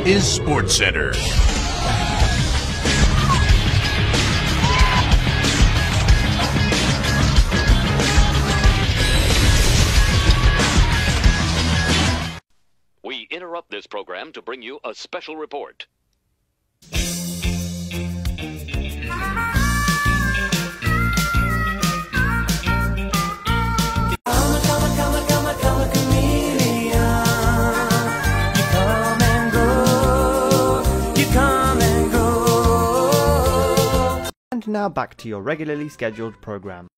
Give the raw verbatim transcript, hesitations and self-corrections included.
is SportsCenter. We interrupt this program to bring you a special report. And now back to your regularly scheduled program.